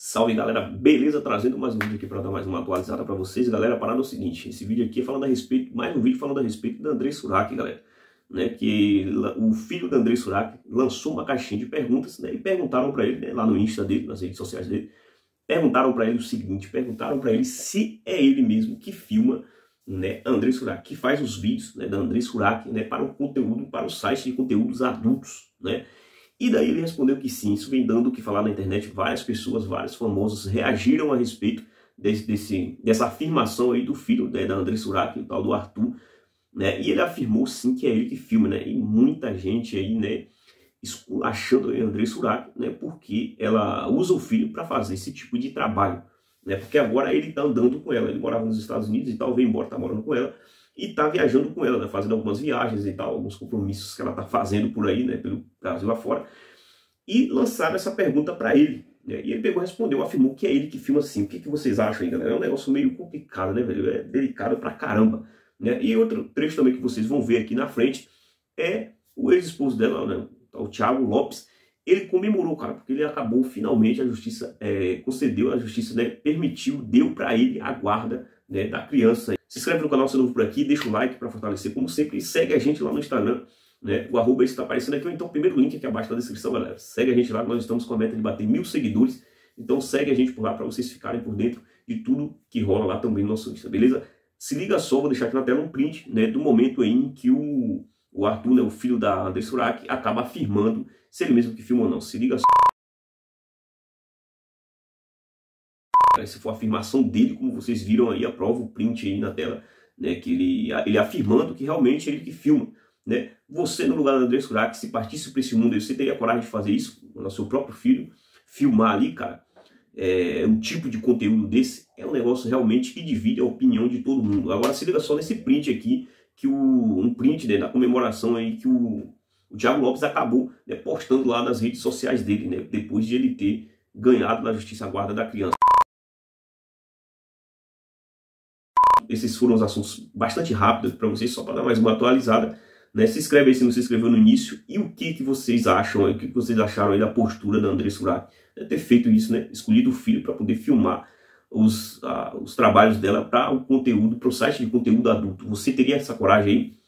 Salve galera, beleza? Trazendo mais um vídeo aqui para dar mais uma atualizada para vocês, galera. A parada é o seguinte, esse vídeo aqui é falando a respeito, mais um vídeo falando a respeito da Andrei Surak, galera, né? Que o filho da Andrei Surak lançou uma caixinha de perguntas, né? E perguntaram para ele, né, lá no Insta dele, nas redes sociais dele, perguntaram para ele o seguinte, perguntaram para ele se é ele mesmo que filma, né, Andrei Surak, que faz os vídeos, né, da Andrei Surak, né, para o conteúdo, para o site de conteúdos adultos, né? E daí ele respondeu que sim, isso vem dando o que falar na internet, várias pessoas, vários famosos reagiram a respeito dessa afirmação aí do filho, né, da Andrei Surak, o tal do Arthur, né? E ele afirmou sim que é ele que filma, né? E muita gente aí, né, esculachando a Andrei Surak, né, porque ela usa o filho para fazer esse tipo de trabalho, né? Porque agora ele tá andando com ela, ele morava nos Estados Unidos e tal, veio embora, tá morando com ela, e tá viajando com ela, né, fazendo algumas viagens e tal, alguns compromissos que ela tá fazendo por aí, né, pelo Brasil afora, e lançaram essa pergunta para ele, né, e ele pegou e respondeu, afirmou que é ele que filma assim. O que vocês acham aí, galera? É um negócio meio complicado, né, velho? É delicado pra caramba, né? E outro trecho também que vocês vão ver aqui na frente é o ex-esposo dela, né, o Thiago Lopes. Ele comemorou, cara, porque ele acabou finalmente, a justiça concedeu, a justiça, né, permitiu, deu para ele a guarda, né, da criança. Se inscreve no canal se é novo por aqui, deixa o like para fortalecer, como sempre, e segue a gente lá no Instagram, né? O arroba está aparecendo aqui, ou então o primeiro link aqui abaixo na descrição, galera. Segue a gente lá, nós estamos com a meta de bater 1000 seguidores, então segue a gente por lá para vocês ficarem por dentro de tudo que rola lá também no nosso Insta, beleza? Se liga só, vou deixar aqui na tela um print, né, do momento aí em que o Arthur, né, o filho da Andrei Surak, acaba afirmando se ele mesmo que filma ou não. Se liga só. Se for a afirmação dele, como vocês viram aí, a prova, o print aí na tela, né, que ele afirmando que realmente é ele que filma, né? Você, no lugar do Andrei Surak, se partisse para esse mundo, você teria coragem de fazer isso no seu próprio filho, filmar ali, cara? Um tipo de conteúdo desse é um negócio realmente que divide a opinião de todo mundo. Agora se liga só nesse print aqui, que um print, né, da comemoração aí que o Thiago Lopes acabou, né, postando lá nas redes sociais dele, né, depois de ele ter ganhado na justiça a guarda da criança. Esses foram os assuntos bastante rápidos para vocês, só para dar mais uma atualizada, né? Se inscreve aí se não se inscreveu no início. E o que vocês acham, o que vocês acharam aí da postura da Andrei Surak, né, ter feito isso, né? Escolhido o filho para poder filmar os trabalhos dela para o conteúdo, para o site de conteúdo adulto. Você teria essa coragem aí?